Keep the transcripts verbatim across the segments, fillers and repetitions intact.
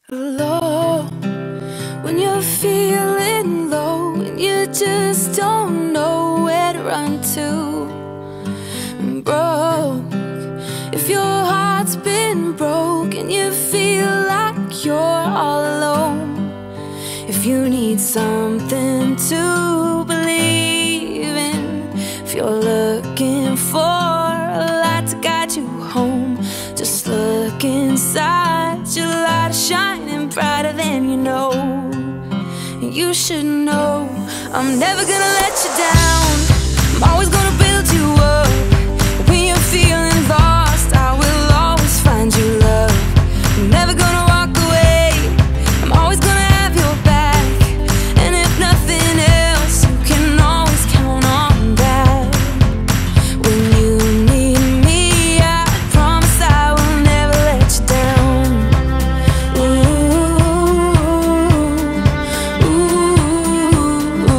Low, when you're feeling low and you just don't know where to run to. Broke, if your heart's been broke and you feel like you're all alone. If you need something to believe in, if you're looking for a light to guide you home, just look inside. Your light is shining brighter than you know. And you should know I'm never gonna let you down. I'm always gonna build you up. When you're feeling lost, I will always find you love. I'm never gonna walk away. I'm always gonna have your back. And if nothing else, you can always count on that. When you need me, I promise I will never let you down. Ooh, ooh,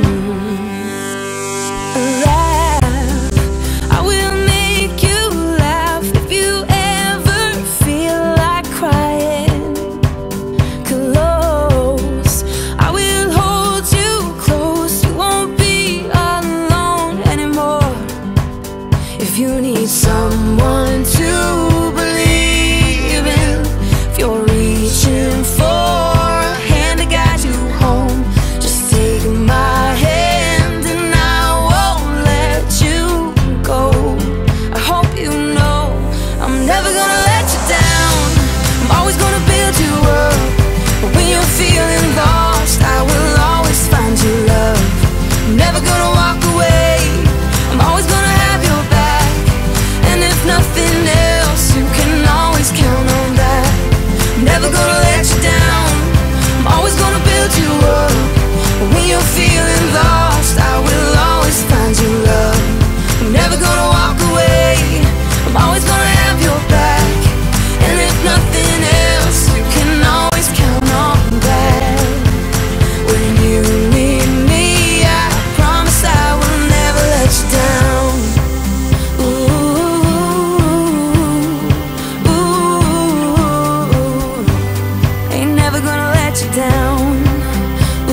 laugh. I will make you laugh if you ever feel like crying. Close, I will hold you close. You won't be alone anymore. If you need someone to believe in, if you're reaching for a hand to guide you home, just take my hand and I won't let you go. I hope you know I'm never gonna let you down. I'm always gonna build you up. But when you're feeling lost, I will always find you love. I'm never gonna walk away. I'm always gonna have your back. And if nothing else, you can always count on that. I'm never gonna let you down. I'm always gonna build you up. But when you're feeling lost, I will always find you love. I'm never gonna walk away. I'm always gonna have your back. And if nothing else, you can always count on that. When you need me, I promise I will never let you down. Ooh, ooh, ain't never gonna let you down. Ooh,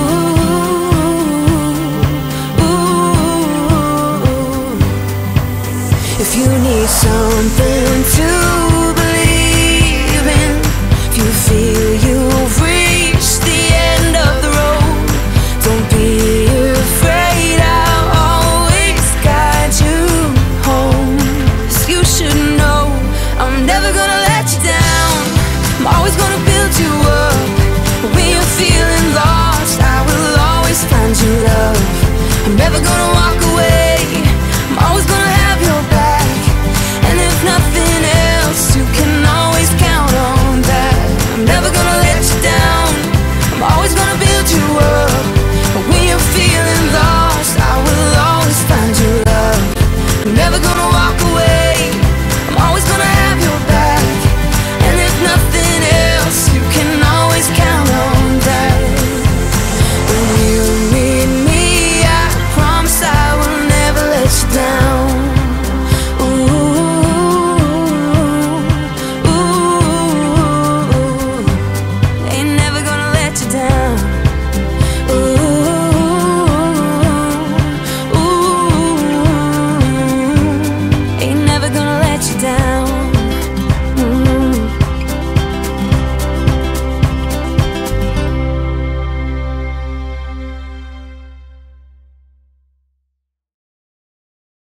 ooh, if you need something to believe in, if you feel you've reached the end of the road, don't be afraid, I'll always guide you home. 'Cause you should know I'm never gonna let you down. I'm always gonna build you up.